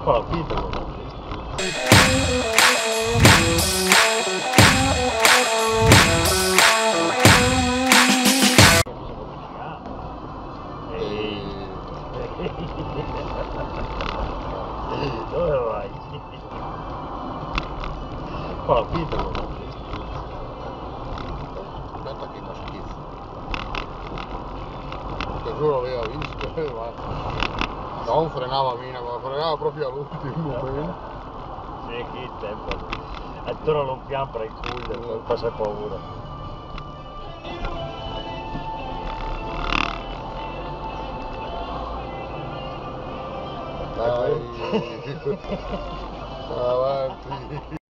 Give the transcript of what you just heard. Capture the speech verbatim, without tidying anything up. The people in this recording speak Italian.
Qua la quinta. Dove vai? Qua la quinta. Aspetta che fa schifo. Te giuro aveva visto, ma non frenava mina, ma frenava proprio all'ultimo. Sì, che tempo. E tu non lo piampere il culo, non passa paura. Dai, avanti.